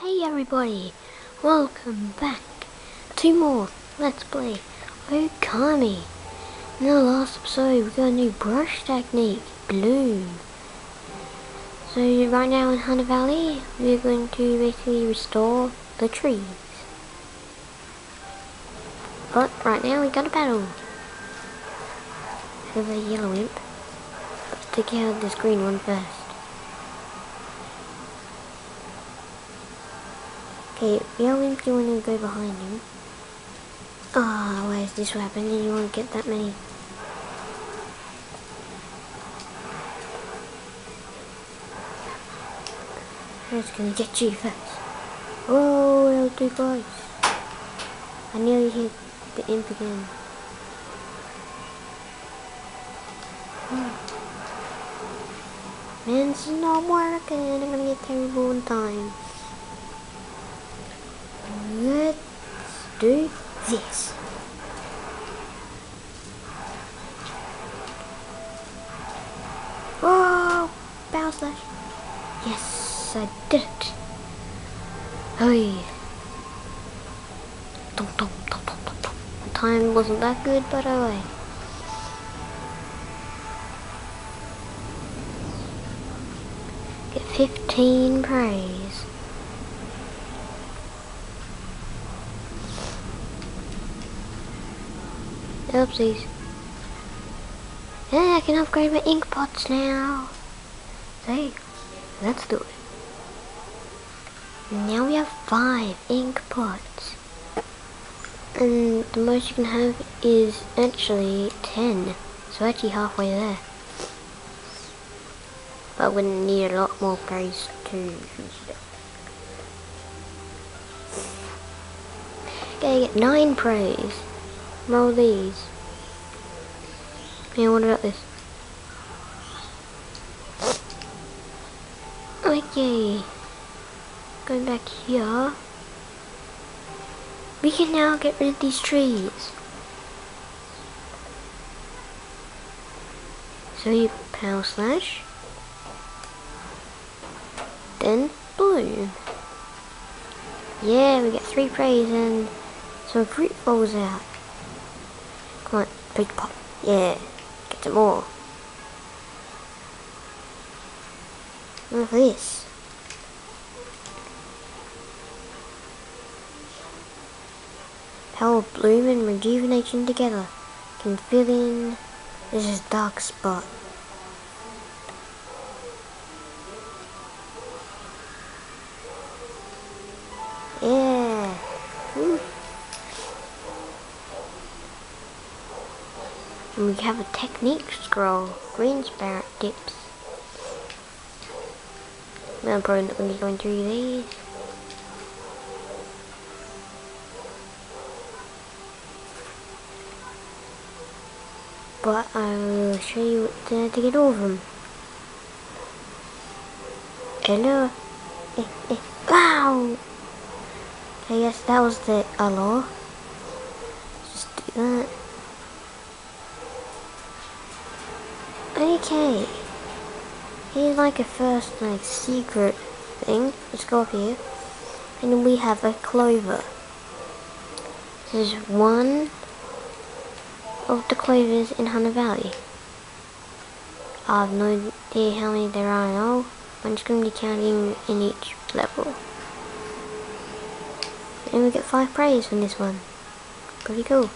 Hey everybody, welcome back to more Let's Play Okami. In the last episode we got a new brush technique, Bloom. So right now in Hunter Valley we're going to basically restore the trees. But right now we got a battle with a yellow imp. Let's take out this green one first. Okay, yellow imp, you want to go behind him. Why is this weapon? And you won't get that many. Who's gonna get you first? Oh, that was too close. I nearly hit the imp again. Man, this is not working. I'm gonna get terrible in time. Let's do this. Whoa! Bow slash. Yes, I did it. Hey. Dum, dum, dum, dum, dum, dum. The time wasn't that good, but anyway. Get 15 praise. Oopsies. Yeah, I can upgrade my ink pots now. See? Let's do it. Now we have 5 ink pots. And the most you can have is actually 10. So actually halfway there. But we're gonna need a lot more praise to okay, get 9 praise. Roll these. Yeah, what about this? Okay. Going back here. We can now get rid of these trees. So you power slash. Then bloom. Yeah, we get 3 praise and some fruit falls out. Come on, big pop. Yeah, get some more. Look at this. Power of bloom and rejuvenation together can fill in this dark spot. Yeah. And we have a technique scroll, green sparrow tips. I'm probably not going to be going through these. But I will show you what to get all of them. Hello. Wow! I guess that was the hello. Just do that. Okay. Here's like a first secret thing. Let's go up here. And we have a clover. This is one of the clovers in Hunter Valley. I have no idea how many there are now. I'm just going to be counting in each level. And we get 5 praise from this one. Pretty cool.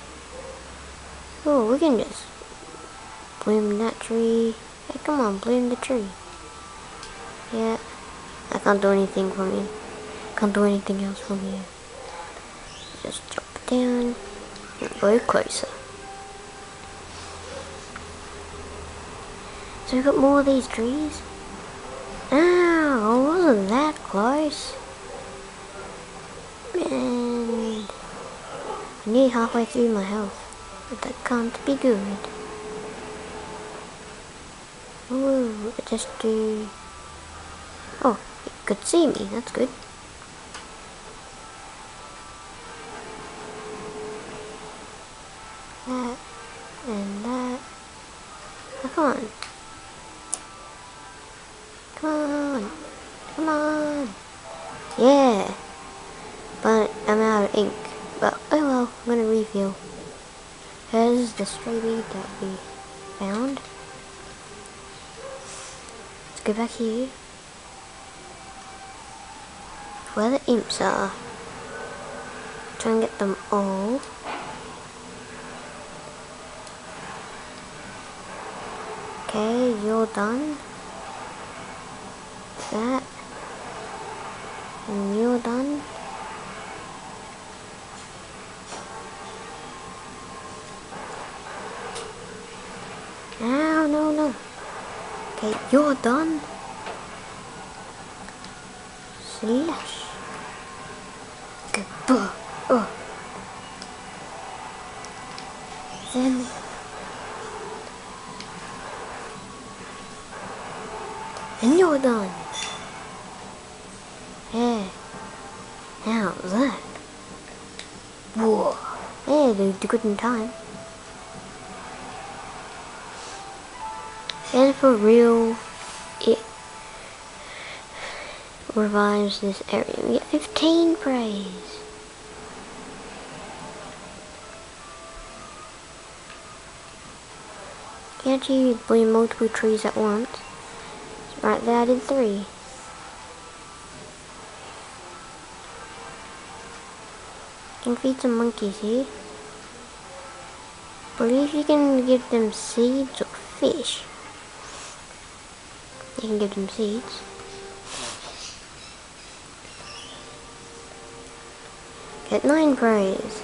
Oh, we can just bloom that tree. Hey, come on, bloom the tree. Yeah, I can't do anything from here. Can't do anything else from here. Just jump down and go closer. So we've got more of these trees. Ow, wasn't that close? Man, I'm nearly halfway through my health. But that can't be good. Ooh, just do... Oh, you could see me, that's good. That, and that. Oh, come on. Come on. Come on. Yeah, but I'm out of ink. But oh well, I'm gonna refill. Here's the stray bead that we found. Let's go back here. Where the imps are. Try and get them all. Okay, you're done. That. And you're done. No, no, no. Okay, you're done. Slash. Okay, oh. Then. And you're done. Yeah. How's that? Whoa. Yeah, they did good in time. And for real, it revives this area. We get 15 praise. You actually bloom multiple trees at once. Right there I did 3. You can feed some monkeys here. But if you can give them seeds or fish, you can give them seeds. Get 9 praise.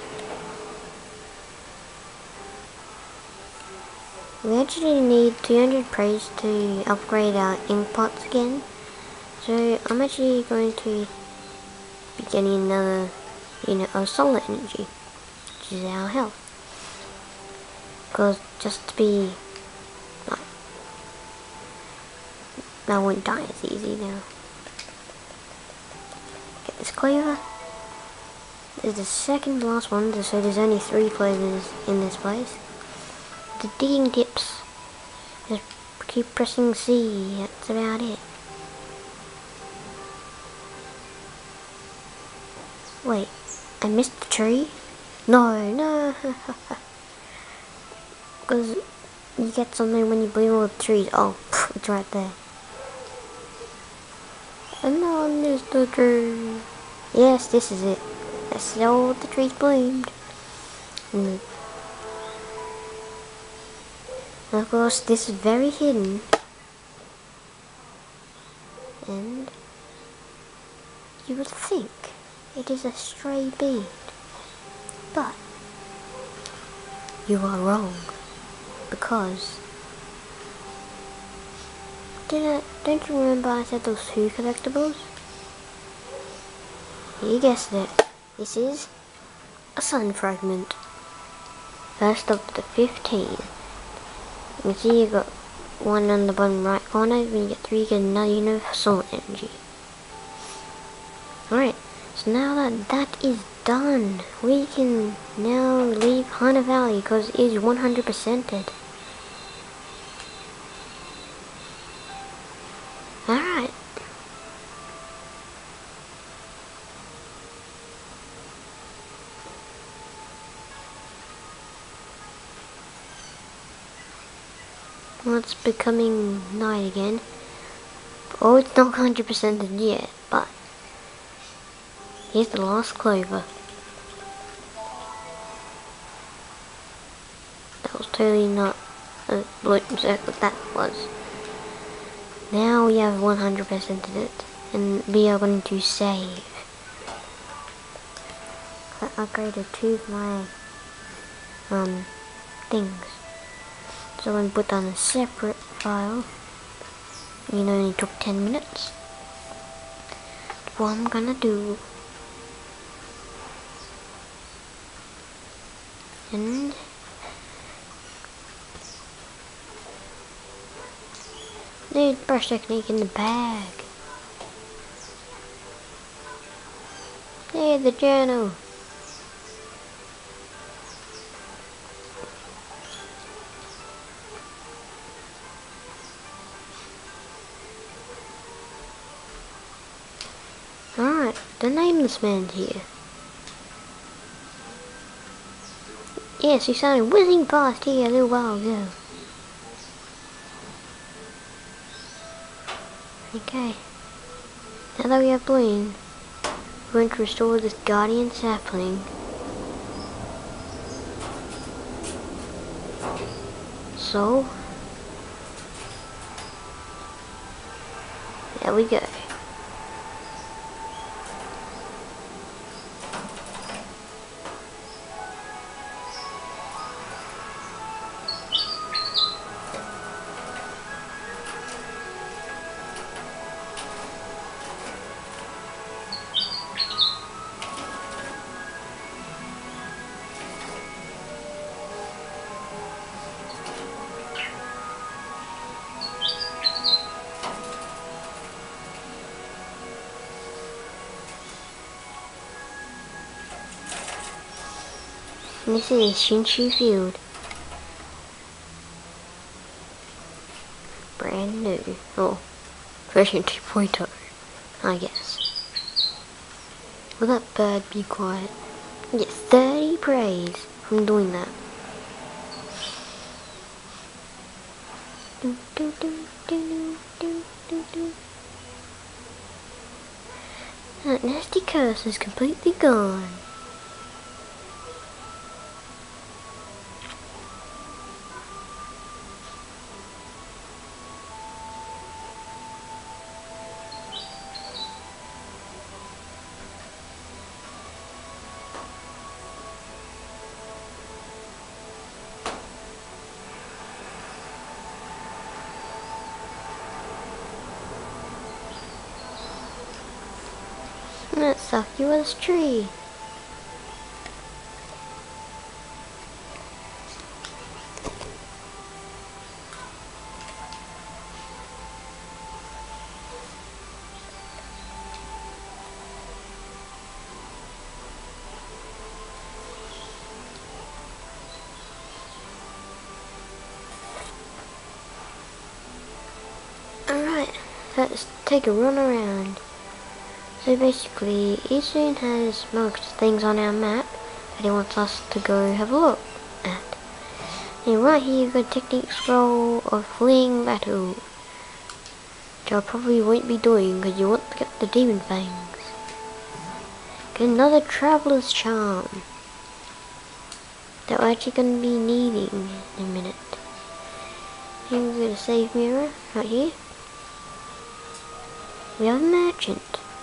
We actually need 200 praise to upgrade our ink pots again. So I'm actually going to be getting another unit of solar energy, which is our health. Because just to be like, I won't die as easy now. Get this clover. This is the second to last one, so there's only 3 clovers in this place. The digging tips. Just keep pressing C, that's about it. Wait, I missed the tree? No. Because you get something when you bloom all the trees. Oh, it's right there. And I missed the tree. Yes, this is it. That's all the trees bloomed. And of course, this is very hidden. And you would think it is a stray bead. But you are wrong. Because don't you remember I said those 2 collectibles? You guessed it. This is a sun fragment. First of the 15. You can see you got 1 on the bottom right corner. When you get 3, you get another unit of solar energy. Alright, so now that that is done, we can now leave Hunter Valley because it is 100%ed. Alright. Well, it's becoming night again. Oh, it's not 100%ed yet, but here's the last clover. That was totally not a bloom circle, that was. Now we have 100% of it, and we are going to save. I upgraded 2 of my things. So I'm going to put on a separate file. It only took 10 minutes. What I'm gonna do. And dude, brush technique in the bag. Hey, the journal. Alright, the nameless man's here. Yes, he sounded whizzing past here a little while ago. Okay. Now that we have Bloom, we're going to restore this guardian sapling. So, there we go. And this is Shinshu Field. Brand new. Oh, version 2.0, I guess. Will that bird be quiet? I get 30 praise from doing that. That nasty curse is completely gone. Let's suck you with this tree. Alright, let's take a run around. So basically, Isun has marked things on our map that he wants us to go have a look at. And right here you've got a technique scroll of fleeing battle, which I probably won't be doing because you want to get the demon fangs. Get another traveler's charm that we're actually going to be needing in a minute. And we've got a save mirror right here. We have a merchant.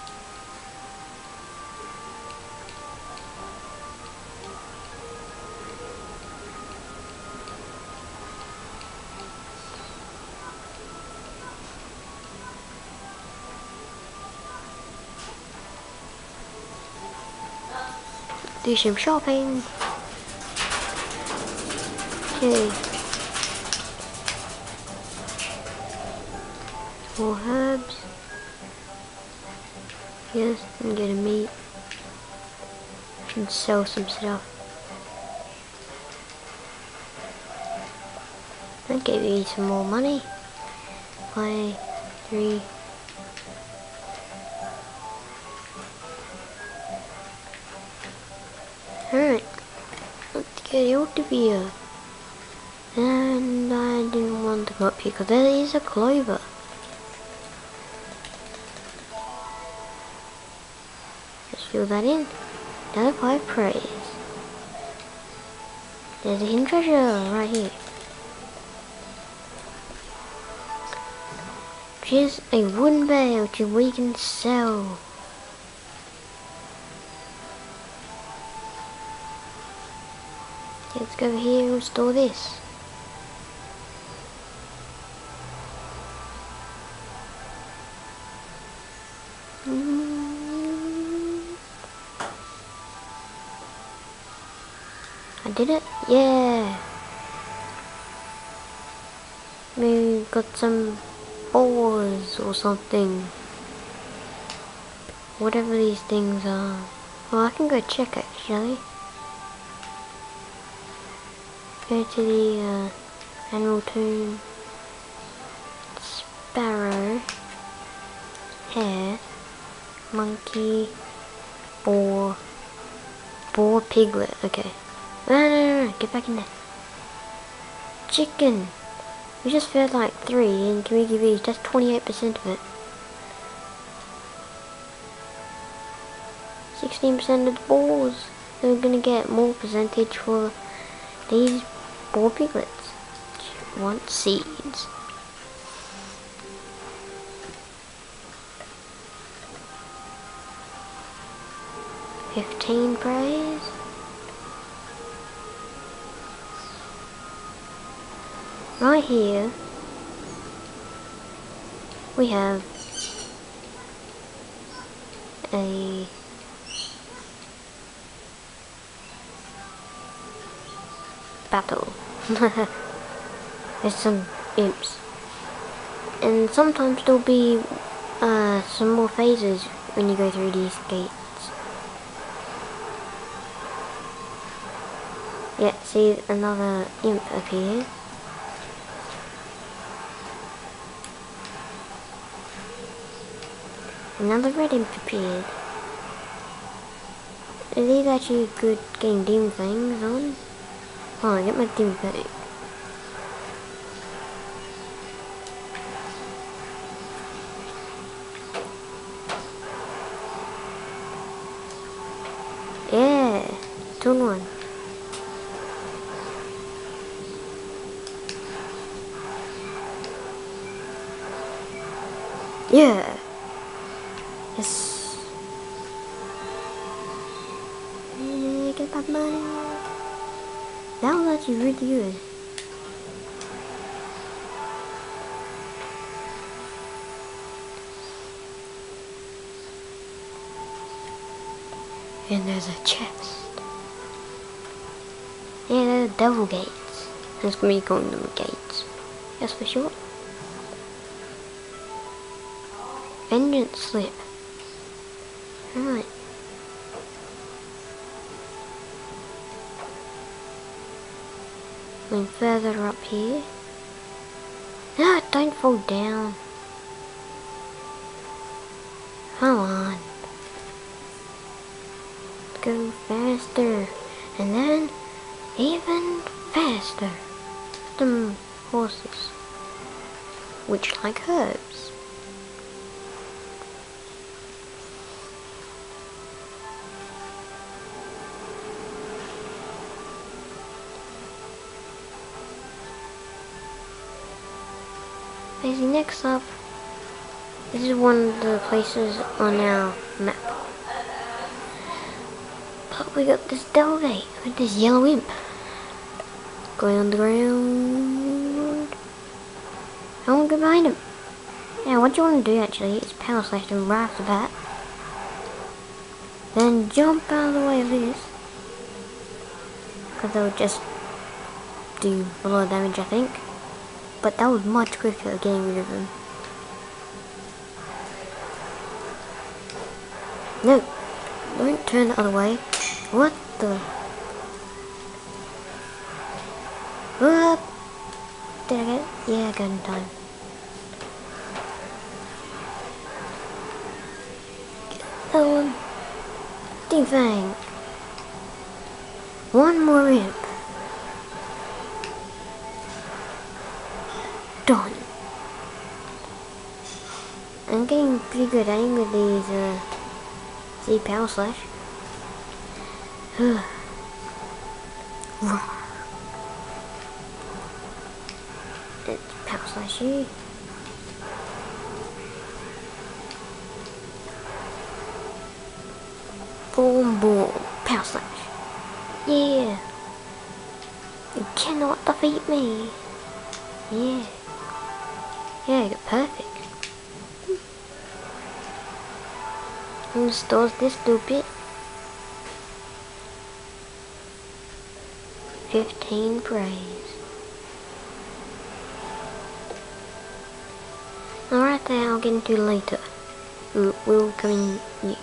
Do some shopping. Okay. More herbs. Yes, and get a meat. Should sell some stuff. That gave me some more money. 5, 3. Alright, let's get Eltavia. And I didn't want to go up here because there is a clover. Let's fill that in. Another 5 praise. There's a hidden treasure right here. Which is a wooden bear which we can sell. Let's go over here and restore this. I did it? Yeah! We got some ores or something. Whatever these things are. Well, I can go check actually. Go to the Animal Tomb. Sparrow. Hare. monkey, boar, piglet. Okay. No, get back in there. Chicken. We just fed like 3 and can we give you just 28% of it? 16% of the boars. So we're gonna get more percentage for these boar piglets. Want seeds. $15 praise. Right here we have a battle. There's some imps. And sometimes there'll be some more phases when you go through these gates. Yeah, see another imp appear. Another red imp appeared. Are these actually good getting dim things on? Oh, I get my dim thing. Yeah, 2-1. Yeah. Yes. Yeah, get that money. That was actually really good. And there's a chest. Yeah, they're devil gates. That's me calling them gates. That's for sure. Vengeance slip. Right. Going further up here. No, don't fall down. Come on. Go faster. And then even faster. Some horses. Which like herbs. Basically, next up, this is one of the places on our map. But we got this devil gate with this yellow imp going on the ground. I want to go behind him. Yeah, what you want to do actually is power slash him right off the bat. Then jump out of the way of this. Because they'll just do a lot of damage, I think. But that was much quicker at getting rid of him. No, don't turn the other way. What the? What? Did I get it? Yeah, I got it in time. Get that one. Ding Fang. One more imp. Done. I'm getting pretty good aim with these see power slash. It's power slash you. Boom boom. Power slash. Yeah. You cannot defeat me. Yeah. Yeah, I got perfect. And stores this stupid. 15 praise. Alright, that I'll get into later. Will come in use.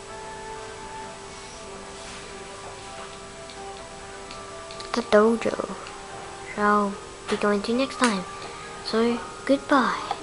The dojo. I'll be going to next time. So, goodbye.